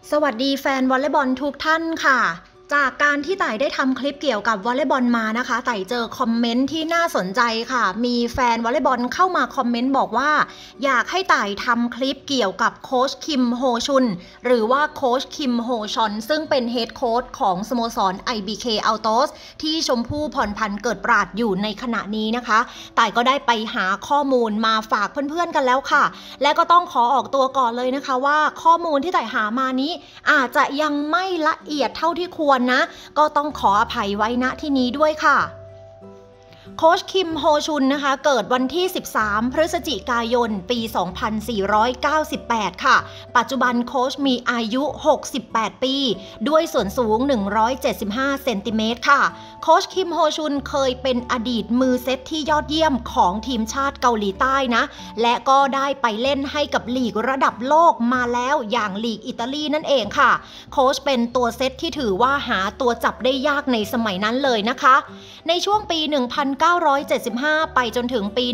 สวัสดีแฟนวอลเลย์บอลทุกท่านค่ะจากการที่ต่ายได้ทำคลิปเกี่ยวกับวอลเลย์บอลมานะคะต่ายเจอคอมเมนต์ที่น่าสนใจค่ะมีแฟนวอลเลย์บอลเข้ามาคอมเมนต์บอกว่าอยากให้ต่ายทำคลิปเกี่ยวกับโค้ชคิมโฮชุนหรือว่าโค้ชคิมโฮชอนซึ่งเป็นเฮดโค้ชของสโมสร IBK Altos ที่ชมพู่พรพันธ์เกิดปราดอยู่ในขณะนี้นะคะต่ายก็ได้ไปหาข้อมูลมาฝากเพื่อนๆกันแล้วค่ะและก็ต้องขอออกตัวก่อนเลยนะคะว่าข้อมูลที่ต่ายหามานี้อาจจะยังไม่ละเอียดเท่าที่ควรนะก็ต้องขออภัยไว้ณที่นี้ด้วยค่ะโค้ชคิมโฮชุนนะคะเกิดวันที่13พฤศจิกายนปี2498ค่ะปัจจุบันโค้ชมีอายุ68ปีด้วยส่วนสูง175เซนติเมตรค่ะโค้ชคิมโฮชุนเคยเป็นอดีตมือเซตที่ยอดเยี่ยมของทีมชาติเกาหลีใต้นะและก็ได้ไปเล่นให้กับลีกระดับโลกมาแล้วอย่างลีกอิตาลีนั่นเองค่ะโค้ชเป็นตัวเซตที่ถือว่าหาตัวจับได้ยากในสมัยนั้นเลยนะคะในช่วงปี1975ไปจนถึงปี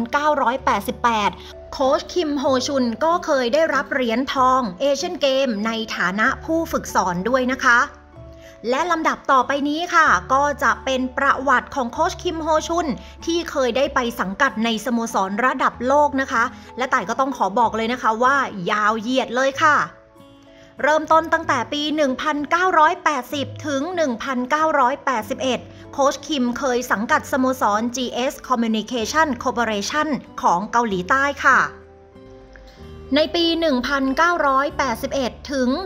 1988โค้ชคิมโฮชุนก็เคยได้รับเหรียญทองเอเชียนเกมในฐานะผู้ฝึกสอนด้วยนะคะและลำดับต่อไปนี้ค่ะก็จะเป็นประวัติของโค้ชคิมโฮชุนที่เคยได้ไปสังกัดในสโมสรระดับโลกนะคะและต่ายก็ต้องขอบอกเลยนะคะว่ายาวเหยียดเลยค่ะเริ่มต้นตั้งแต่ปี 1980 ถึง 1981 โค้ชคิมเคยสังกัดสโมสร GS Communication Corporation ของเกาหลีใต้ค่ะในปี 1981 ถึง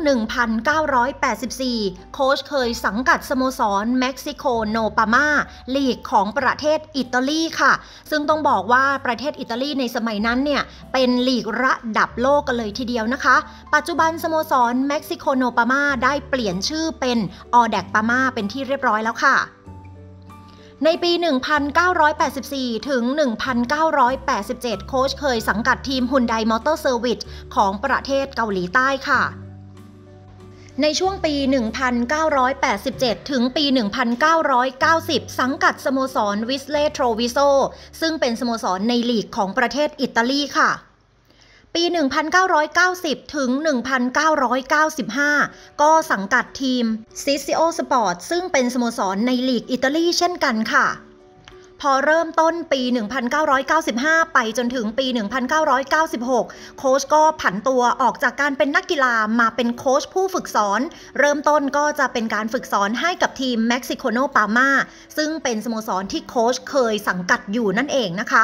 1984 โค้ชเคยสังกัดสโมสรเม็กซิโกโนปามาลีกของประเทศอิตาลีค่ะซึ่งต้องบอกว่าประเทศอิตาลีในสมัยนั้นเนี่ยเป็นลีกระดับโลกกันเลยทีเดียวนะคะปัจจุบันสโมสรเม็กซิโกโนปามาได้เปลี่ยนชื่อเป็นออแดกปามาเป็นที่เรียบร้อยแล้วค่ะในปี 1984 ถึง 1987 โค้ชเคยสังกัดทีม Hyundai Motor Service ของประเทศเกาหลีใต้ค่ะในช่วงปี 1987 ถึงปี 1990 สังกัดสโมสรวิสเลโทรวิโซซึ่งเป็นสโมสรในลีกของประเทศอิตาลีค่ะปี 1990 ถึง 1995 ก็สังกัดทีม Sissio Sport ซึ่งเป็นสโมสรในลีกอิตาลีเช่นกันค่ะพอเริ่มต้นปี 1995 ไปจนถึงปี 1996 โค้ชก็ผันตัวออกจากการเป็นนักกีฬามาเป็นโค้ชผู้ฝึกสอนเริ่มต้นก็จะเป็นการฝึกสอนให้กับทีมเม็กซิโกโนปามาซึ่งเป็นสโมสรที่โค้ชเคยสังกัดอยู่นั่นเองนะคะ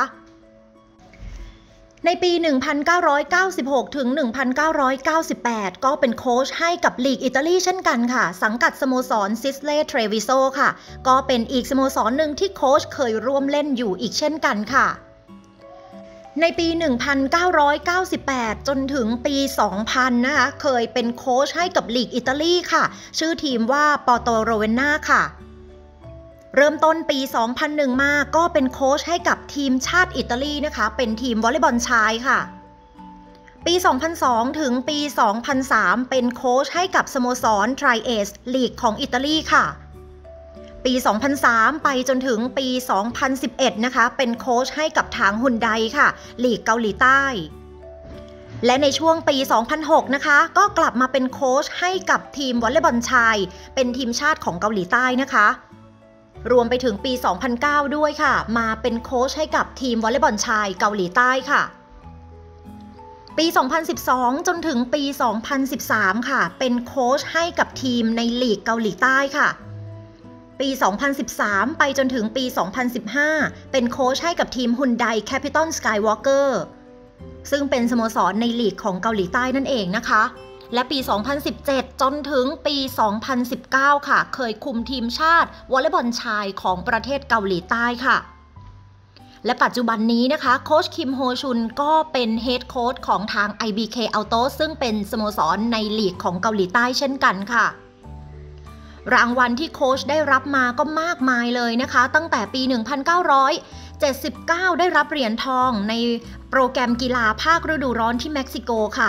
ในปี 1996 ถึง 1998 ก็เป็นโค้ชให้กับลีกอิตาลีเช่นกันค่ะสังกัดสโมสรซิสเลเทรวิโซค่ะก็เป็นอีกสโมสรหนึ่งที่โค้ชเคยร่วมเล่นอยู่อีกเช่นกันค่ะในปี 1998 จนถึงปี 2000 นะคะเคยเป็นโค้ชให้กับลีกอิตาลีค่ะชื่อทีมว่าปอโตโรเวน่าค่ะเริ่มต้นปี 2001 มาก็เป็นโค้ชให้กับทีมชาติอิตาลีนะคะเป็นทีมวอลเลย์บอลชายค่ะปี 2002 ถึงปี 2003 เป็นโค้ชให้กับสโมสรไทรเอสลีกของอิตาลีค่ะปี 2003 ไปจนถึงปี 2011 นะคะเป็นโค้ชให้กับทางฮุนไดค่ะลีกเกาหลีใต้และในช่วงปี 2006 นะคะก็กลับมาเป็นโค้ชให้กับทีมวอลเลย์บอลชายเป็นทีมชาติของเกาหลีใต้นะคะรวมไปถึงปี 2009 ด้วยค่ะมาเป็นโค้ชให้กับทีมวอลเลย์บอลชายเกาหลีใต้ค่ะปี 2012 จนถึงปี 2013 ค่ะเป็นโค้ชให้กับทีมในลีกเกาหลีใต้ค่ะปี 2013 ไปจนถึงปี 2015 เป็นโค้ชให้กับทีม Hyundai Capital Skywalker ซึ่งเป็นสโมสรในลีกของเกาหลีใต้นั่นเองนะคะและปี 2017 จนถึงปี 2019 ค่ะเคยคุมทีมชาติวอลเลย์บอลชายของประเทศเกาหลีใต้ค่ะและปัจจุบันนี้นะคะโค้ชคิมโฮชุนก็เป็นเฮดโค้ชของทาง IBK Altos ซึ่งเป็นสโมสรในลีกของเกาหลีใต้เช่นกันค่ะรางวัลที่โค้ชได้รับมาก็มากมายเลยนะคะตั้งแต่ปี 1979 ได้รับเหรียญทองในโปรแกรมกีฬาภาคฤดูร้อนที่เม็กซิโกค่ะ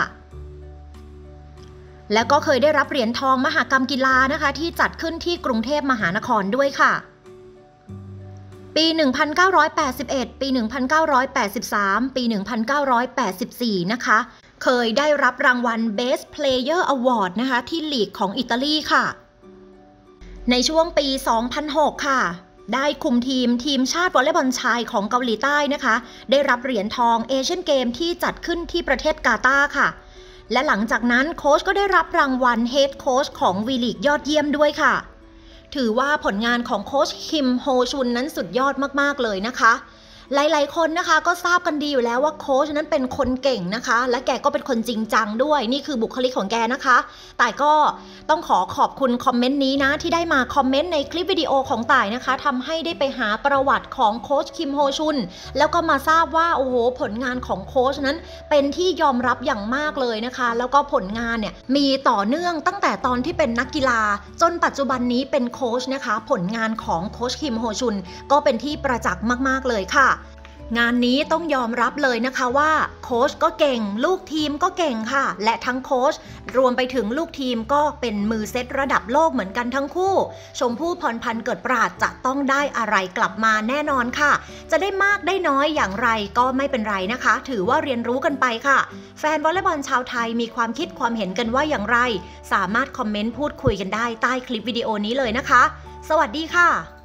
และก็เคยได้รับเหรียญทองมหกรรมกีฬานะคะที่จัดขึ้นที่กรุงเทพมหานครด้วยค่ะปี 1981 ปี 1983 ปี 1984 นะคะเคยได้รับรางวัล Best Player Award นะคะที่ลีกของอิตาลีค่ะในช่วงปี 2006 ค่ะได้คุมทีมชาติวอลเลย์บอลชายของเกาหลีใต้นะคะได้รับเหรียญทองเอเชียนเกมที่จัดขึ้นที่ประเทศกาตาร์ค่ะและหลังจากนั้นโค้ชก็ได้รับรางวัลเฮดโค้ชของวีลีกยอดเยี่ยมด้วยค่ะถือว่าผลงานของโค้ชคิมโฮชุนนั้นสุดยอดมากๆเลยนะคะหลายๆคนนะคะก็ทราบกันดีอยู่แล้วว่าโค้ชนั้นเป็นคนเก่งนะคะและแกก็เป็นคนจริงจังด้วยนี่คือบุคลิกของแกนะคะแต่ก็ต้องขอบคุณคอมเมนต์นี้นะที่ได้มาคอมเมนต์ในคลิปวิดีโอของต่ายนะคะทำให้ได้ไปหาประวัติของโค้ชคิมโฮชุนแล้วก็มาทราบว่าโอ้โหผลงานของโค้ชนั้นเป็นที่ยอมรับอย่างมากเลยนะคะแล้วก็ผลงานเนี่ยมีต่อเนื่องตั้งแต่ตอนที่เป็นนักกีฬาจนปัจจุบันนี้เป็นโค้ชนะคะผลงานของโค้ชคิมโฮชุนก็เป็นที่ประจักษ์มากๆเลยค่ะงานนี้ต้องยอมรับเลยนะคะว่าโค้ชก็เก่งลูกทีมก็เก่งค่ะและทั้งโค้ชรวมไปถึงลูกทีมก็เป็นมือเซตระดับโลกเหมือนกันทั้งคู่ชมพู่พรพันธ์เกิดปราดจะต้องได้อะไรกลับมาแน่นอนค่ะจะได้มากได้น้อยอย่างไรก็ไม่เป็นไรนะคะถือว่าเรียนรู้กันไปค่ะแฟนวอลเลย์บอลชาวไทยมีความคิดความเห็นกันว่าอย่างไรสามารถคอมเมนต์พูดคุยกันได้ใต้คลิปวิดีโอนี้เลยนะคะสวัสดีค่ะ